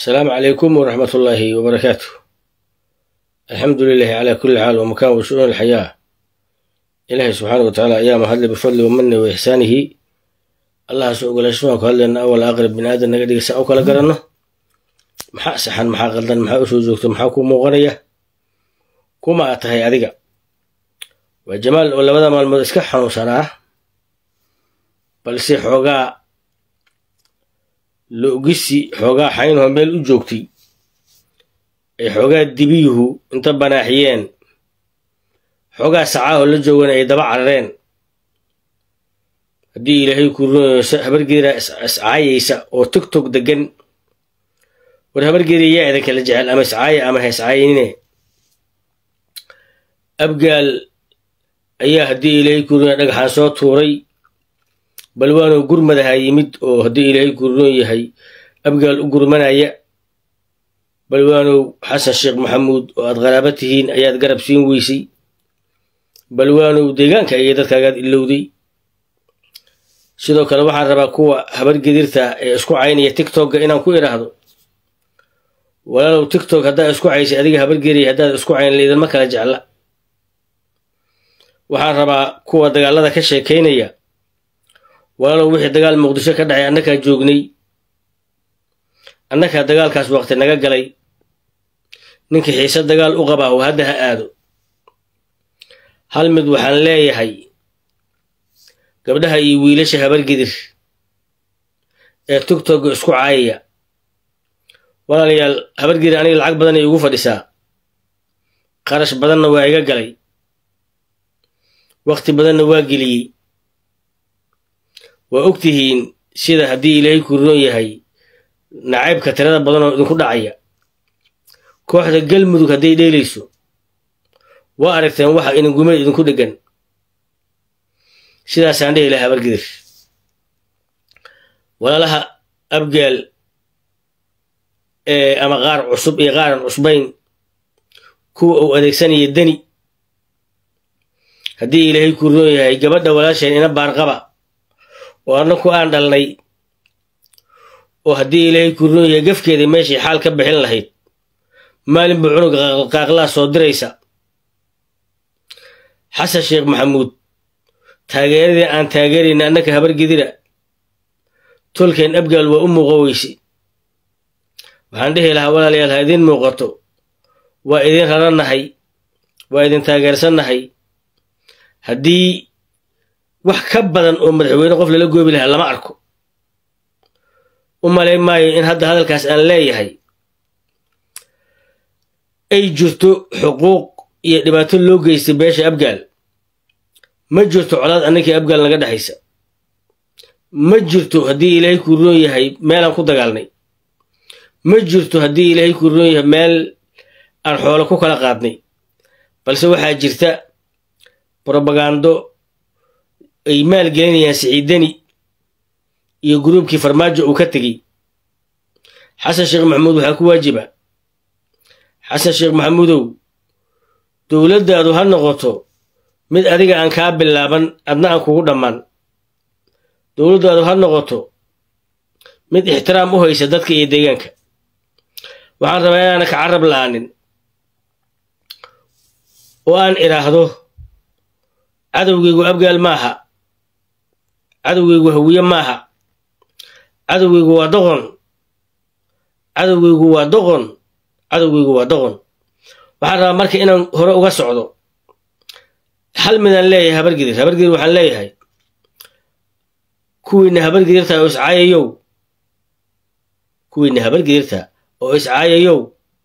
السلام عليكم ورحمة الله وبركاته. الحمد لله على كل حال ومكان وشؤون الحياة. إلهي سبحانه وتعالى أيام هذا بفضله ومنه وإحسانه. الله سوق الأشواك هل لأن أول أقرب من آدم نقدر يسأوك لقرنه محا سحن محا غلطان محا أسوزوكت محا كومو غنية كوما أتهي أذيك وجمال ولا بدا مال مدسكحن وسناه balse xoogaa loogisi xoogaa xaynoo meel u joogtay ay xoogaa dibiyuhu inta banaaxiyeen xoogaa sacaaho la joogan ay daba carareen haddii ilaahay ku rumayso habargeeda iscaayaysa oo tiktok degan war habargeeda yaa idin kala jecel ama iscaaya ama ha iscaayinine abgaal ayaa haddii ilaahay ku rumayo dhagaxaan soo tuuray balwaano gurmadaha yimid oo haddii ilaahay gurnoon yahay abgaal u gurmanaya balwaanow xasan sheekh maxamuud oo aad qaraaba tihiin ayaad garab siin weysay balwaanow deegaanka iyo dadkaagaad ilowday sidoo kale waxaan rabaa kuwa habargedirta ee isku caynaya tiktokga inaan ku idhaahdo walaalow tiktok haddaad isku caysay adiga habargeriya haddaad isku cayn laydinma kala jecla waxaan rabaa kuwa dagaalada ka sheekaynaya walaalow wixii dagaal muqdisho ka dhacay annakaa joognay annakaa dagaalkaas waqti naga galay ninkii xiise dagaal u qabaa oo hadda ha aado hal mid waxaan leeyahay gabdhaha iyo wiilasha habargedir ee tiktokga isku caayaya walaalayaal habargedir aniga lacag badan ay ugu fadhisaa qarash badanna waa iga galay waqti badanna waa geliyey waa ogtihiin sida haddii ilaahay ku roon yahay nacaybka tirada badan oo idinku dhacaya kooxda galmudug hadday dheelayso waa aragteen waxa inangumeed idinku dheggan sidaasaan dhehi lahaa habargedir walaalaha abgaal ama qaar cusub iyo qaaran cusbayn kuwa uu adeegsanaya deni haddii ilaahay ku roon yahay gabadha walaasheen ina baarqaba oo annaku aan dhalnay oo haddii ilaahay ku roon yahay gafkeeda meeshay xaal ka bixin lahayd maalinba cunug qaaqlaa soo diraysa xasan sheekh maxamuud taageeradii aan taageerayna annaka habargedira tolkeen abgaal waa u muuqo weyse waxaan dhehi lahaa walaalayaal ha idiin muuqato waa idin rarannahay waa idin taageersannahay haddii wax ka badan oo madaxweyne qof lala goobi lahaa lama arko u malay maayo in hadda hadalkaas aan leeyahay ay jirto xuquuq iyo dhibaato loo geystay beesha abgaal ma jirto colaad annakii abgaal naga dhexaysa ma jirto haddii ilaahay ku roon yahay meelaan ku dagaalnay ma jirto haddii ilaahay ku roon yahay meel aan xoolo ku kala qaadnay balse waxaa jirta brobagando ay maal gelinayaan siciidani iyo gruubkii farmaajo uu ka tegey xasan sheekh maxamuud waxaa ku waajiba xasan sheekh maxamuudow dowladdaadu ha noqoto mid adiga aan kaa bilaaban adna aan kugu dhammaan dowladdaadu ha noqoto mid ixtiraam u haysa dadka iyo deegaanka waxaan rabaa inaana ka carab la'aanin oo aan idhaahdo cadowgaygu abgaal maaha cadowgaygu hawiye maaha cadowgaygu waa doqon cadowgaygu waa doqon cadowgaygu waa doqon waxaan rabaa marka inaan hore uga socdo hal midaan leeyahay habargedir waxaan leeyahay kuwiina habargedirta oo iscaayayow kuwiina habargedirta oo iscaayayow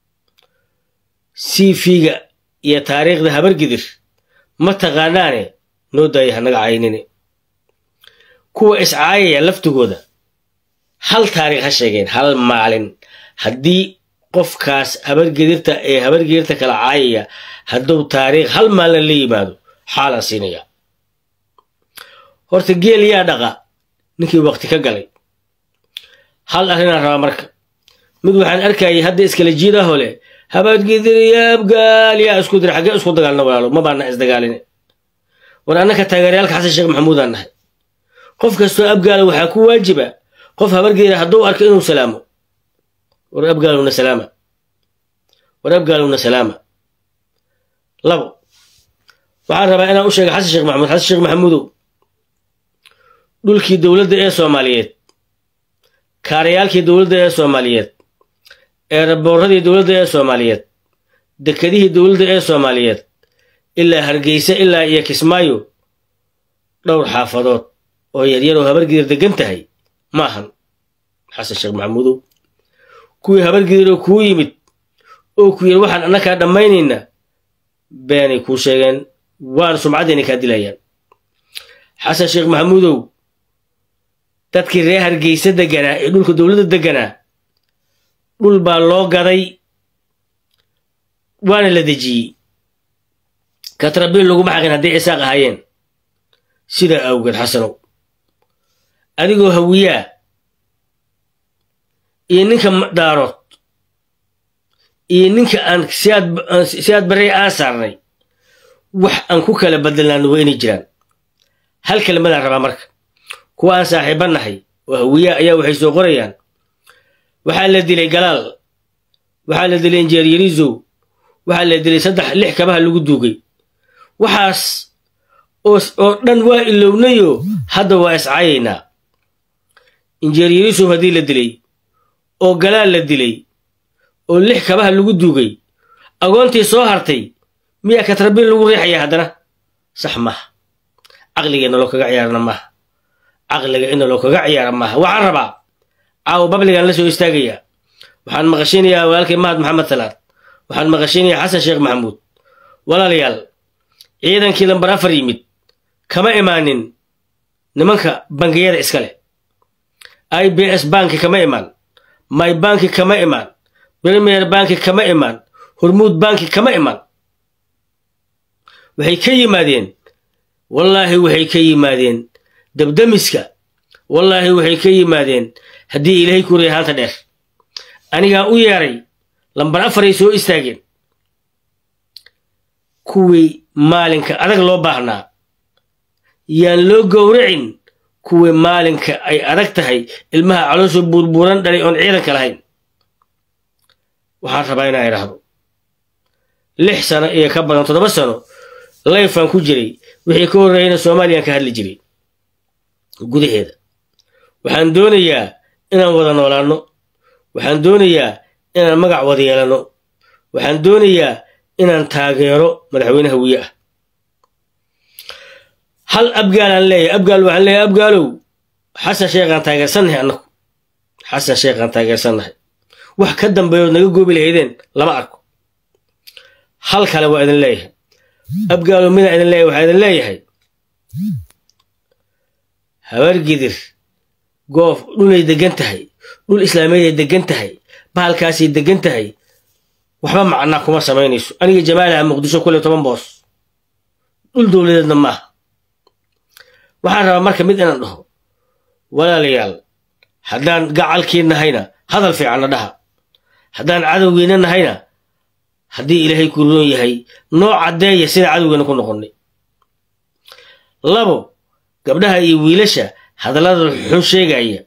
cv-ga iyo taariikhda habargedir ma taqaanaane noo daaya hanaga caynine kuwa iscaayaya laftigooda hal taariikh ha sheegeen hal maalin haddii qofkaas habargedirta ee habargedirta kala caayaya hadduu taariikh hal maalin la yimaado xaalaan siinaya horta geel yaa dhaqa ninkii waqti ka galay hal arrinaan rabaa marka mid waxaan arkayay hadda iskala jiidahoo leh habargedir yaa abgaal yaa isku dira xaggee isku dagaalna walaalo ma baana isdagaaline war annaka taageerayaalka xasan sheekh maxamuudaan nahay qof kastoo abgaala waxaa ku waajiba qof habargeeda hadduu arko inuu salaamo ورأبقالونا سلامة ورأبقالونا سلامة لبو waxaan rabaa inaan u sheego xasan sheekh maxamuudow dhulkii dowladda ee Soomaaliyeed kaariyaalkii dowladda ee Soomaaliyeed eeraboorradii dowladda ee Soomaaliyeed dekedihii dowladda ee Soomaaliyeed ilaa Hargeysa ilaa iyo Kismaayo dhowr xaafadood oo yaryar oo habargidir degan tahay maahan xasan sheekh maxamuudow kuwii habargidir oo kuu yimid oo ku yiri waxaan annaka dhammaynayna beenay kuu sheegeen waan sumcadeena ka dilayaan xasan sheekh maxamuudow dadkii reer Hargeysa deganaa ee dhulka dowladda deganaa dhul baa loo gaday waana la dejiyey katrabiil laguma xaqin haddii cisaaq ahaayeen sida awgeed xasanow adigoo hawiyaa iyo ninka daarood iyo ninka aan siyaad barre aan saarnay wax aan ku kala bedelnaano waa inay jiraan hal kelmadaan rabaa marka kuwa aan saaxiibanahay oo hawiyaa ayaa waxay soo qorayaan waxaa la dilay Galaal waxaa la dilay Injineer Yariisow waxaa la dilay 6 kabaha lagu duugay waxaas oo dhan waa ilownayo hadda waa iscaayeynaa Injineer Yariisow hadii la dilay oo Galaal la dilay oo 6 kabaha lagu duugay agoontii soo hartay miya katrabiil lagu riixaya haddana sax maaha caqligeena loo kaga ciyaarna maaha caqliga in loo kaga ciyaar maaha waxaan rabaa caaw babligan la soo istaagaya waxaan maqashinayaa walaalkay Mahad Maxamed Salaad waxaan maqashinayaa xasan sheekh maxamuud walaalayaal ciidankii lambar 4 yimid kama imaanin nimanka bangiyada iskale IBS bank kama imaan my bank kama imaan Premier bank kama imaan Hormuud bank kama imaan waxay ka yimaadeen wallaahi waxay ka yimaadeen dabdamiska wallaahi waxay ka yimaadeen haddii ilaahay ku reehaanta dheer anigaa u yeeray lambar 4 ay soo istaageen kuwii maalinka adag loo baahnaa yaan loo gowracin kuwii maalinka ay adag tahay ilmaha caloosha burburan dhalay oon ciidanka lahayn waxaan rabaa inaan idhaahdo 6 sano iyo ka badan 7 sano layfaan ku jiray wixii ka horreeyna Soomaaliya ka hadli jiray gudaheeda waxaan doonayaa inaan wada noolaano waxaan doonayaa inaan magac wada yeelano waxaan doonayaa inaan taageero madaxweynaha wiya ah hal abgaalan leeyahay abgaal waxaan leeyahay abgaalow xasan sheekhan taageersanahay annagu xasan sheekhan taageersanahay wax ka dambeeyo naga goobi lahaydeen lama arko hal kale waa idin leeyahay abgaalow mida idin leeyahay waxaa idin leeyahay habargidir goof dhulay degan tahay dhul islaamiyeed degan tahay bahalkaasay degan tahay waxba macnaa kuma samaynayso aniga jamaalaha muqdisho kule 10 boos dhul dowladeedna maaha waxaan rabaa marka mid inaan dhaho walaalayaal haddaan gacalkiin nahayna hadal fiicanna dhaha haddaan cadowgiina nahayna haddii ilaahay ku roon yahay noo caddeeya sida cadowgeena ku noqonnay labo gabdhaha iyo wiilasha hadallada xun sheegaya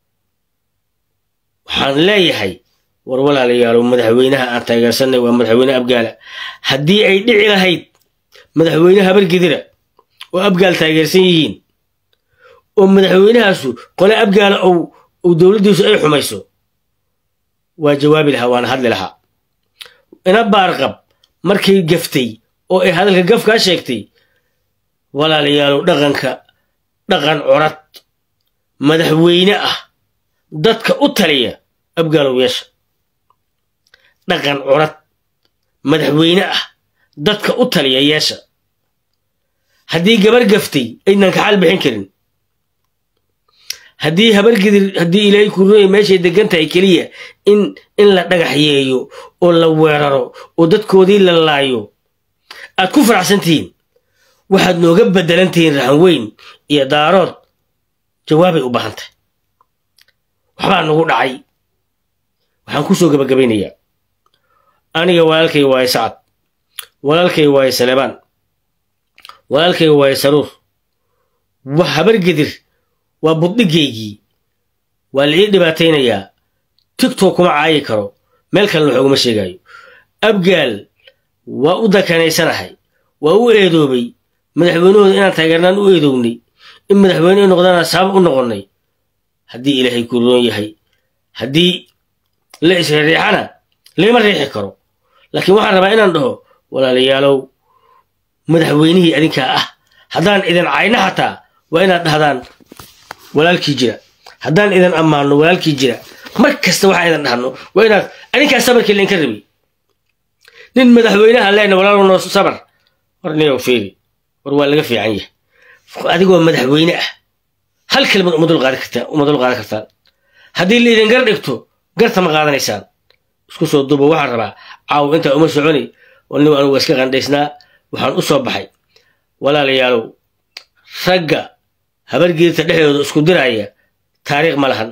waxaan leeyahay war walaalayaal madaxweynaha aan taageersanay waa madaxweyne abgaala haddii ay dhici lahayd madaxweyne habargidira oo abgaal taageersan yihiin oo madaxweynahaasu qole abgaala oo dowladdiisu ay xumayso waa jawaabi lahaa waana hadli lahaa ina baarqab markay gaftay oo ay hadalka gafkaa sheegtay walaalayaal dhaqan curad madaxweyne ah dadka u taliya abgaalow yeesha dhaqan curad madaxweyne ah dadka u taliya yeesha haddii gabar gaftay aynan ka xal bixin karin haddii habargidir haddii ilaahay ku rooyay meeshay degan tahay keliya in la dhagax yeeyo oo la weeraro oo dadkoodii la laayo aad ku faraxsantihiin waxaad nooga bedelantihiin raxan weyn iyo daarood jawaabay u baahan tahay waxbaa nagu dhacay waxaan ku soo gabagabaynayaa aniga walaalkay waaye Sacad walaalkay waaye Saleebaan walaalkay waaye Saruur wax habargidir waa budhigeygii waa la ii dhibaataynayaa tiktok kuma caayi karo meel kalena wax uguma sheegayo abgaal waa u dakanaysanahay waa u eedoobay madaxweynahooda inaan taageernaan u eedownay in madaxweyne noqdana sabab u noqonnay haddii ilaahay ku roon yahay haddii la isriixana lama riixi karo laakiin waxaan rabaa inaan dhaho walaalayaalow madaxweynihii adinkaa ah haddaan idin cayna xataa waa inaad dhahdaan walaalkii jira haddaan idin ammaanno walaalkii jira mar kasta waxaan idin dhahno waa inaad adinkaa sabarkii lainka rabi nin madaxweynaha leena walaalow noo sabar war niyow fiiri war waa laga fiican yahay adigoo madaxweyne ah hal kelmad uma dul qaadan kartaan haddii la idin gar dhigto garta ma qaadanaysaan isku soo duubo waxaan rabaa caaw intaa uma soconi anigu waa iska qandhaysnaa waxaan u soo baxay walaalayaalow ragga habargeedta dhexdooda isku diraya taariikh ma lahan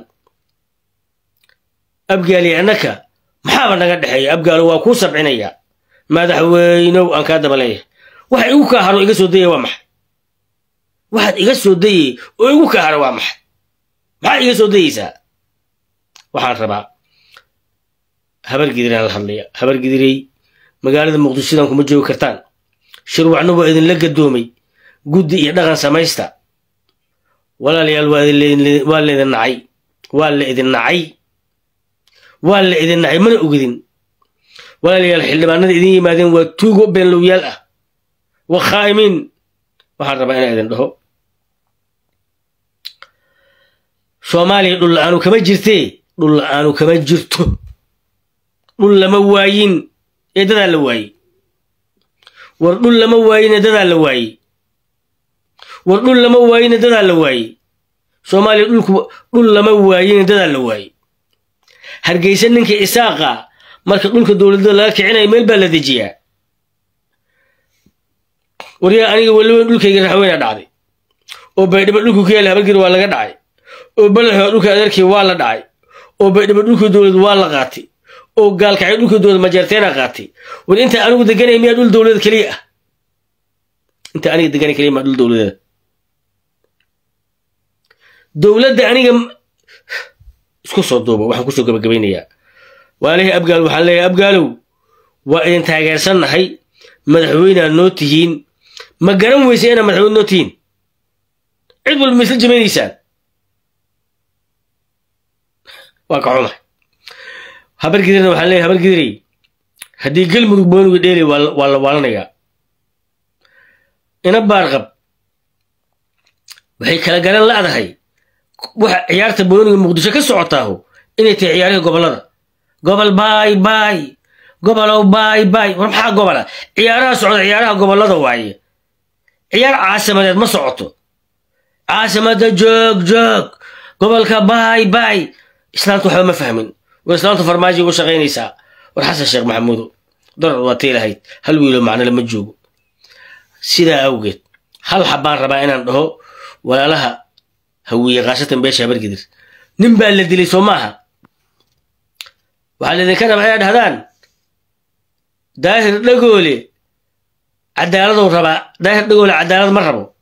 abgaali annaka maxaaba naga dhexeeya abgaalo waa kuu sabcinaya madaxweynow aan kaa daba leeyahay waxa igu kaa haro iga soo dayay waa maxay waxaad iga soo dayay oo igu kaa haro waa maxay maxaa iga soo dayaysaa waxaan rabaa habargidiraan la hadlaya habargidirey magaalada muqdishodan kuma joogi kartaan shirwacno waa idinla gadoomay guddi iyo dhaqan samaysta walaalayaal waa la idin nacay waa la idin nacay waa la idin nacay mana ogidin walaalayaal xildhibaanada idin yimaadeen waa tuugo beenlowyaal ah waa khaa'imiin waxaan rabaa inaan idin dhaho soomaaliya dhul la'aanu kama jirtee dhul la'aanu kama jirto dhul lama waayin ee dadaa la waayey war dhul lama waayin ee dadaa la waayey war dhul lama waayin ee dadaa la waayey soomaaliya dhul lama waayin ee dadaa la waayey hargeysa ninka isaaqa marka dhulka dowladda laga kicinayo meel baa la dejiyaa waryaa aniga weliba dhulkayga raxweyna dhacday oo baydhabo dhulku ka yaala habargir waa laga dhacay oo balaxoo dhulka adeerkii waa la dhacay oo baydhabo dhulka dowlad waa la qaatay oo gaalkacyo dhulka dowlad majeerteena qaatay war inta anigu deganay miyaa dhul dowlad keliya ah inta aniga deganay keliya maa dhul dowladeeda dowladda aniga isku soo duuba waxaan kusoo gabagabaynayaa waalihii abgaal waxaan leeyahay abgaalow waa idin taageersannahay madaxweynea noo tihiin ma garan weysa inaa madaxweyne noo tihiin cid walba ma isla jamaynaysaan waa ka xumahay habargidirna waxaan leeyahay habargidirey haddii galmudug booniga dheelay waa la waalanayaa ina baarqab waxay kala garan la'dahay waxa ciyaarta booniga muqdisho ka socotaahu inay tahay ciyaarihii gobollada gobol baay baay gobolow baay baay war maxaa gobola ciyaaraha socda ciyaaraha gobollada waaye ciyaar caasimadeed ma socoto caasimada joog joog gobolka baay baay islaamtu waxba ma fahmin war islaamtu farmaajo ugu shaqaynaysaa war xasan sheekh maxamuudo darar waa teelahayd hal wiilo macno lama joogo sidaa awgeed hal xabbaan rabaa inaan dhaho walaalaha hawiye qaasatan beesha habargidir nin baa la dilay soo maaha waxaa laydinka rabaa inaad dhahdaan daahir dhagoole cadaaladou rabaa daahir dhagoole cadaalad ma rabo